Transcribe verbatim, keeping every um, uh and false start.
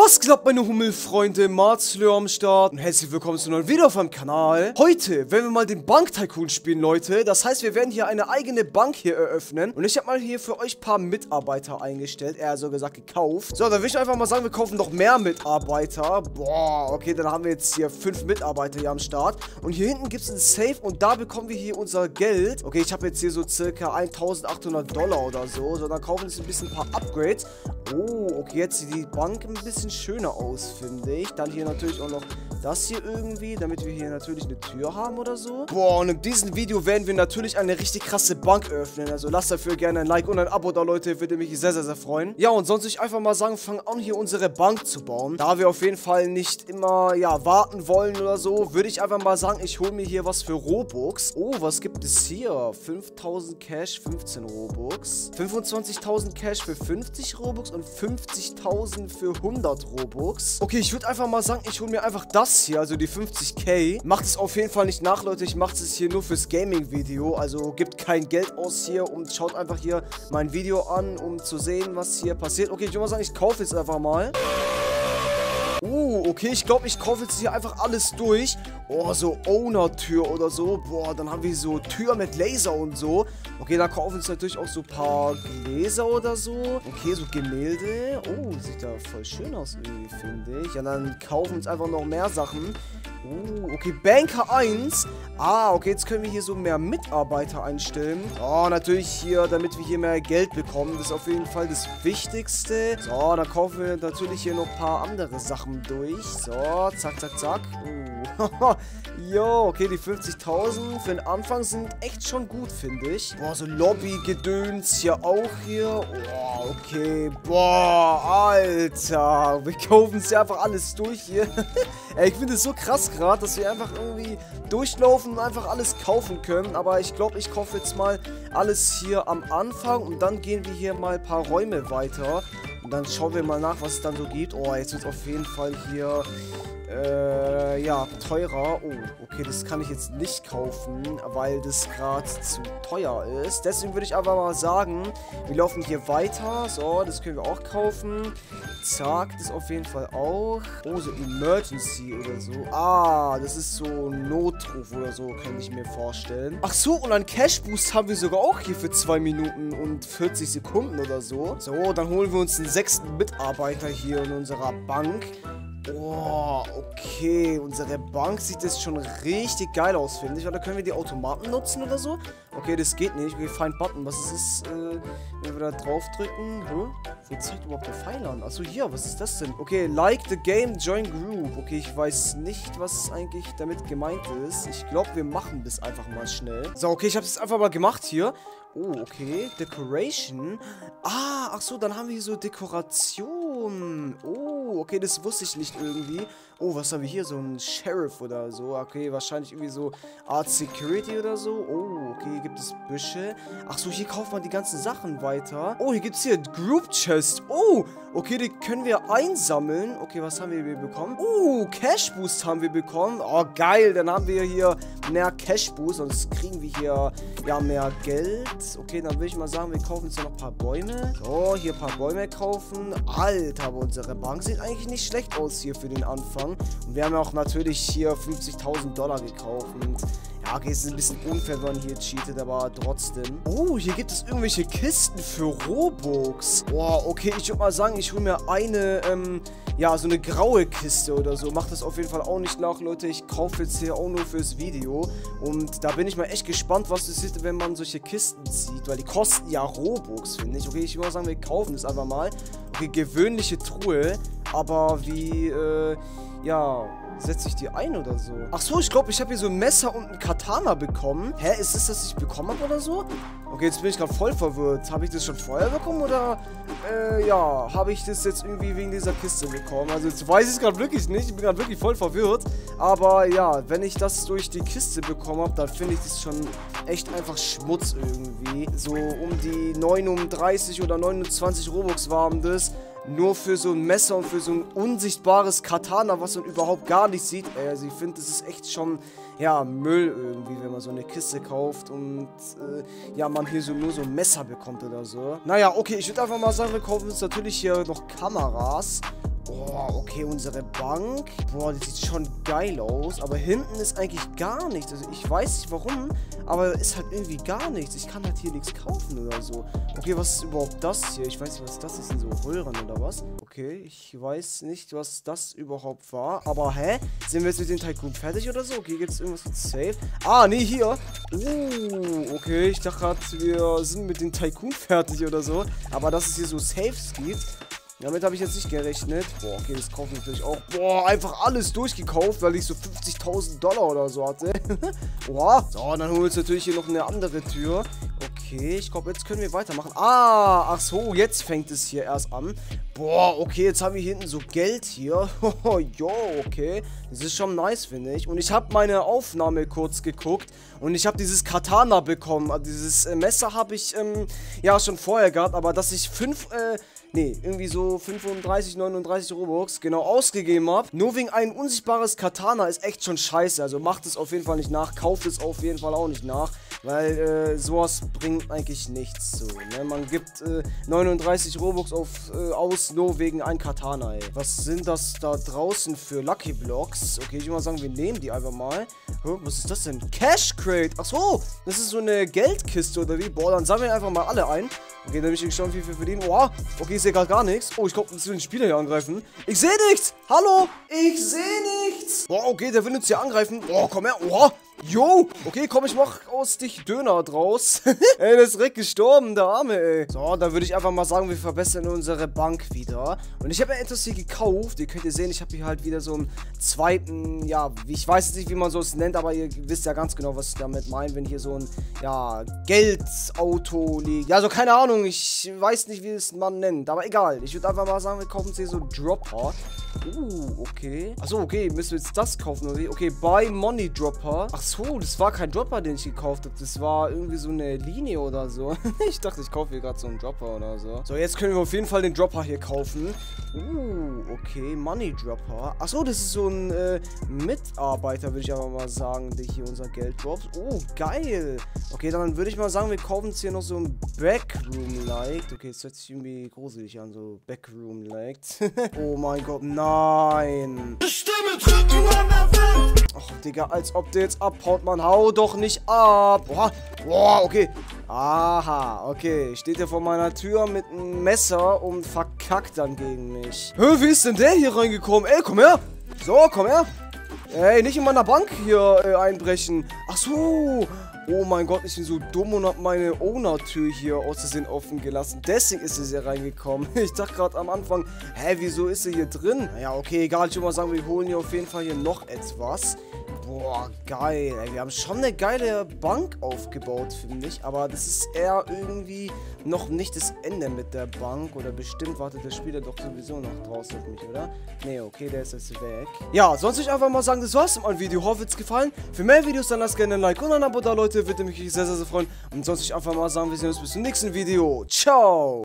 Was klappt, meine Hummelfreunde? Marzlö am Start und herzlich willkommen zu einem neuen Video auf meinem Kanal. Heute werden wir mal den Bank-Tycoon spielen, Leute. Das heißt, wir werden hier eine eigene Bank hier eröffnen. Und ich habe mal hier für euch ein paar Mitarbeiter eingestellt, eher so gesagt gekauft. So, dann will ich einfach mal sagen, wir kaufen noch mehr Mitarbeiter. Boah, okay, dann haben wir jetzt hier fünf Mitarbeiter hier am Start. Und hier hinten gibt es ein Safe und da bekommen wir hier unser Geld. Okay, ich habe jetzt hier so circa eintausendachthundert Dollar oder so. So, dann kaufen wir uns ein bisschen ein paar Upgrades. Oh, okay, jetzt sieht die Bank ein bisschen schöner aus, finde ich. Dann hier natürlich auch noch das hier irgendwie, damit wir hier natürlich eine Tür haben oder so. Boah, und in diesem Video werden wir natürlich eine richtig krasse Bank öffnen. Also lasst dafür gerne ein Like und ein Abo da, Leute. Würde mich sehr, sehr, sehr freuen. Ja, und sonst würde ich einfach mal sagen, fangen an, hier unsere Bank zu bauen. Da wir auf jeden Fall nicht immer, ja, warten wollen oder so, würde ich einfach mal sagen, ich hole mir hier was für Robux. Oh, was gibt es hier? fünftausend Cash, fünfzehn Robux. fünfundzwanzigtausend Cash für fünfzig Robux und fünfzigtausend für hundert Robux. Okay, ich würde einfach mal sagen, ich hole mir einfach das hier, also die fünfzig K. Macht es auf jeden Fall nicht nach, Leute. Ich mache es hier nur fürs Gaming-Video. Also gibt kein Geld aus hier und schaut einfach hier mein Video an, um zu sehen, was hier passiert. Okay, ich würde mal sagen, ich kaufe jetzt einfach mal. Uh, okay, ich glaube, ich kaufe jetzt hier einfach alles durch. Oh, so Owner-Tür oder so. Boah, dann haben wir so Tür mit Laser und so. Okay, dann kaufen wir uns natürlich auch so ein paar Gläser oder so. Okay, so Gemälde. Oh, sieht da voll schön aus irgendwie, finde ich. Ja, dann kaufen wir uns einfach noch mehr Sachen. Uh, okay, Banker eins. Ah, okay, jetzt können wir hier so mehr Mitarbeiter einstellen. Oh, natürlich hier, damit wir hier mehr Geld bekommen. Das ist auf jeden Fall das Wichtigste. So, dann kaufen wir natürlich hier noch ein paar andere Sachen durch. So, zack, zack, zack. Uh, jo, okay, die fünfzigtausend für den Anfang sind echt schon gut, finde ich. Boah, so Lobby-Gedöns hier auch hier. Oh, okay. Boah, Alter. Wir kaufen es ja einfach alles durch hier. Ey, ich finde es so krass gerade, dass wir einfach irgendwie durchlaufen und einfach alles kaufen können. Aber ich glaube, ich kaufe jetzt mal alles hier am Anfang und dann gehen wir hier mal ein paar Räume weiter. Und dann schauen wir mal nach, was es dann so gibt. Oh, jetzt wird es auf jeden Fall hier, äh, ja, teurer. Oh, okay, das kann ich jetzt nicht kaufen, weil das gerade zu teuer ist. Deswegen würde ich einfach mal sagen, wir laufen hier weiter. So, das können wir auch kaufen. Zack, das auf jeden Fall auch. Oh, so Emergency oder so. Ah, das ist so ein Notruf oder so, kann ich mir vorstellen. Ach so, und ein Cash Boost haben wir sogar auch hier für zwei Minuten und vierzig Sekunden oder so. So, dann holen wir uns einen sechsten Mitarbeiter hier in unserer Bank. Oh, okay. Unsere Bank sieht jetzt schon richtig geil aus, finde ich. Oder können wir die Automaten nutzen oder so? Okay, das geht nicht. Okay, Find Button. Was ist das, äh, wenn wir da drauf drücken? Huh? Wo zeigt überhaupt der Pfeil an? Achso, hier. Was ist das denn? Okay, like the game, join group. Okay, ich weiß nicht, was eigentlich damit gemeint ist. Ich glaube, wir machen das einfach mal schnell. So, okay, ich habe es einfach mal gemacht hier. Oh, okay. Decoration. Ah, ach so, dann haben wir hier so Dekoration. Oh, okay, das wusste ich nicht irgendwie. Oh, was haben wir hier? So ein Sheriff oder so. Okay, wahrscheinlich irgendwie so Art Security oder so. Oh, okay, hier gibt es Büsche. Ach so, hier kauft man die ganzen Sachen weiter. Oh, hier gibt es hier Group Chest. Oh, okay, die können wir einsammeln. Okay, was haben wir hier bekommen? Oh, Cash Boost haben wir bekommen. Oh, geil, dann haben wir hier mehr Cash Boost. Sonst kriegen wir hier, ja, mehr Geld. Okay, dann würde ich mal sagen, wir kaufen uns noch ein paar Bäume. So, hier ein paar Bäume kaufen. Alter, aber unsere Bank sieht eigentlich nicht schlecht aus hier für den Anfang. Und wir haben auch natürlich hier fünfzigtausend Dollar gekauft. Und ja, okay, es ist ein bisschen unfair, wenn man hier cheatet, aber trotzdem. Oh, hier gibt es irgendwelche Kisten für Robux. Boah, okay, ich würde mal sagen, ich hole mir eine, ähm, ja, so eine graue Kiste oder so. Macht das auf jeden Fall auch nicht nach, Leute. Ich kaufe jetzt hier auch nur fürs Video. Und da bin ich mal echt gespannt, was das ist, wenn man solche Kisten zieht. Weil die kosten ja Robux, finde ich. Okay, ich würde mal sagen, wir kaufen das einfach mal. Okay, gewöhnliche Truhe. Aber wie, äh, ja, setze ich die ein oder so? Ach so, ich glaube, ich habe hier so ein Messer und ein Katana bekommen. Hä, ist das, das ich bekommen habe oder so? Okay, jetzt bin ich gerade voll verwirrt. Habe ich das schon vorher bekommen oder, äh, ja, habe ich das jetzt irgendwie wegen dieser Kiste bekommen? Also jetzt weiß ich es gerade wirklich nicht. Ich bin gerade wirklich voll verwirrt. Aber ja, wenn ich das durch die Kiste bekommen habe, dann finde ich das schon echt einfach Schmutz irgendwie. So um die neununddreißig oder neunundzwanzig Robux waren das. Nur für so ein Messer und für so ein unsichtbares Katana, was man überhaupt gar nicht sieht. Ey, also ich finde, das ist echt schon, ja, Müll irgendwie, wenn man so eine Kiste kauft und, äh, ja, man hier so nur so ein Messer bekommt oder so. Naja, okay, ich würde einfach mal sagen, wir kaufen uns natürlich hier noch Kameras. Oh, okay, unsere Bank. Boah, die sieht schon geil aus. Aber hinten ist eigentlich gar nichts. Also ich weiß nicht warum, aber ist halt irgendwie gar nichts. Ich kann halt hier nichts kaufen oder so. Okay, was ist überhaupt das hier? Ich weiß nicht, was das ist. Sind so Röhren oder was? Okay, ich weiß nicht, was das überhaupt war. Aber hä? Sind wir jetzt mit dem Tycoon fertig oder so? Okay, gibt es irgendwas mit Safe? Ah, nee, hier. Uh, okay, ich dachte gerade, wir sind mit dem Tycoon fertig oder so. Aber dass es hier so Saves gibt, damit habe ich jetzt nicht gerechnet. Boah, okay, das kaufen wir natürlich auch. Boah, einfach alles durchgekauft, weil ich so fünfzigtausend Dollar oder so hatte. Boah. So, dann holen wir uns natürlich hier noch eine andere Tür. Okay, ich glaube, jetzt können wir weitermachen. Ah, ach so, jetzt fängt es hier erst an. Boah, okay, jetzt haben wir hier hinten so Geld hier. Jo, okay. Das ist schon nice, finde ich. Und ich habe meine Aufnahme kurz geguckt. Und ich habe dieses Katana bekommen. Also dieses äh, Messer habe ich, ähm, ja, schon vorher gehabt. Aber dass ich fünf, äh, nee, irgendwie so fünfunddreißig, neununddreißig Robux genau ausgegeben habe. Nur wegen ein unsichtbares Katana ist echt schon scheiße. Also macht es auf jeden Fall nicht nach. Kauft es auf jeden Fall auch nicht nach. Weil äh, sowas bringt eigentlich nichts so, ne? Man gibt äh, neununddreißig Robux auf, äh, aus, nur wegen ein Katana, ey. Was sind das da draußen für Lucky Blocks? Okay, ich würde mal sagen, wir nehmen die einfach mal. Hä, was ist das denn? Cash Crate. Ach so, das ist so eine Geldkiste oder wie? Boah, dann sammeln wir einfach mal alle ein. Okay, dann will ich schon viel für verdienen. Boah, okay, ich sehe gerade gar nichts. Oh, ich glaube, uns will den Spieler hier angreifen. Ich sehe nichts. Hallo, ich sehe nichts. Boah, okay, der will uns hier angreifen. Boah, komm her. Boah. Jo, okay, komm, ich mach aus dich Döner draus. Ey, der ist direkt gestorben, der Arme, ey. So, dann würde ich einfach mal sagen, wir verbessern unsere Bank wieder. Und ich habe ja etwas hier gekauft. Ihr könnt ihr sehen, ich habe hier halt wieder so einen zweiten, ja, ich weiß jetzt nicht, wie man so es nennt, aber ihr wisst ja ganz genau, was ich damit meine, wenn hier so ein, ja, Geldauto liegt. Ja, also keine Ahnung, ich weiß nicht, wie es man nennt, aber egal. Ich würde einfach mal sagen, wir kaufen uns hier so Dropper. Uh, okay. Achso, okay, müssen wir jetzt das kaufen, oder wie? Okay, Buy Money Dropper. Ach so, das war kein Dropper, den ich gekauft habe. Das war irgendwie so eine Linie oder so. Ich dachte, ich kaufe hier gerade so einen Dropper oder so. So, jetzt können wir auf jeden Fall den Dropper hier kaufen. Uh, okay, Money Dropper. Achso, das ist so ein äh, Mitarbeiter, würde ich aber mal sagen, der hier unser Geld droppt. Oh, geil. Okay, dann würde ich mal sagen, wir kaufen uns hier noch so ein Backroom-Light. Okay, das hört sich irgendwie gruselig an, so Backroom-Light. Oh mein Gott, nein. Stimme drücken an der Welt. Ach, Digga, als ob der jetzt abhaut, man. Hau doch nicht ab. Boah, boah, okay. Aha, okay. Steht er vor meiner Tür mit einem Messer und verkackt dann gegen mich. Hä, wie ist denn der hier reingekommen? Ey, komm her. So, komm her. Ey, nicht in meiner Bank hier äh, einbrechen. Ach so. Oh mein Gott, ich bin so dumm und hab meine Owner-Tür hier aus Versehen offen gelassen. Deswegen ist sie hier reingekommen. Ich dachte gerade am Anfang, hä, wieso ist sie hier drin? Naja, okay, egal. Ich würde mal sagen, wir holen hier auf jeden Fall hier noch etwas. Boah, geil. Ey, wir haben schon eine geile Bank aufgebaut, finde ich. Aber das ist eher irgendwie noch nicht das Ende mit der Bank. Oder bestimmt wartet der Spieler doch sowieso noch draußen auf mich, oder? Nee, okay, der ist jetzt weg. Ja, sonst würde ich einfach mal sagen, das war's mit meinem Video. Hoffe, es gefallen. Für mehr Videos dann lasst gerne ein Like und ein Abo da, Leute. Würde mich sehr, sehr, sehr freuen. Und sonst würde ich einfach mal sagen, wir sehen uns bis zum nächsten Video. Ciao!